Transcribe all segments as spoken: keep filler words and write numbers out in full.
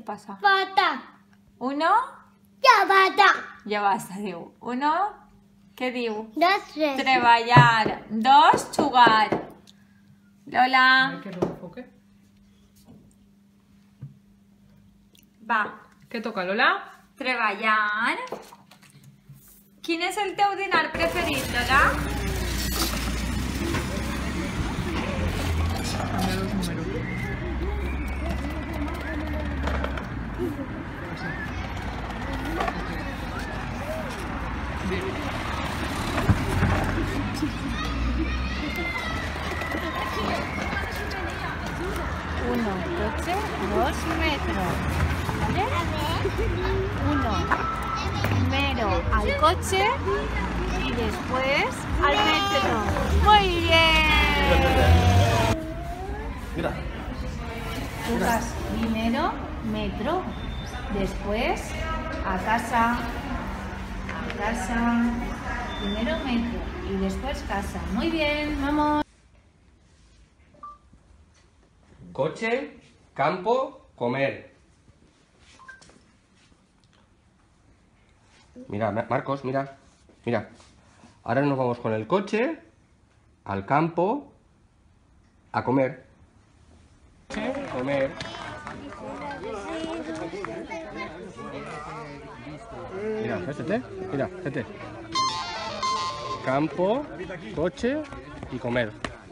passa? Pata. Uno? Ja basta. Ja basta, diu. Uno? Què diu? Dos, tres. Treballar. Dos, jugar. Lola. Que lo enfoque. Va. ¿Qué toca, Lola? Treballar. Quin és el teu dinar preferit, Lola? Cambia los números. Uno, coche, dos, metro. ¿Vale? Uno, primero al coche y después al metro. ¡Muy bien! Mira. Tú vas primero metro, después a casa, a casa, primero metro y después casa. Muy bien, vamos. Coche, campo, comer. Mira, Ma- Marcos, mira. Mira. Ahora nos vamos con el coche al campo a comer. Comer. Mira, fíjate, mira, fíjate. Campo, coche y comer.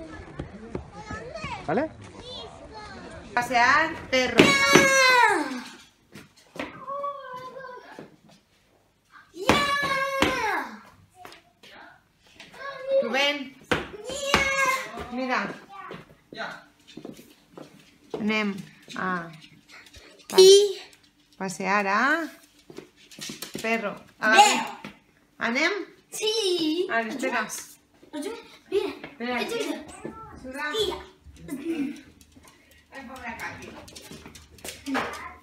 ¿Vale? Pasear perro. Rubén. Mira. Anem a I. pasear a perro. Agafa. Anem? Sí. A ver, espera. Mira. Espera. Mira. Sura. Tira. Ven por acá, tío.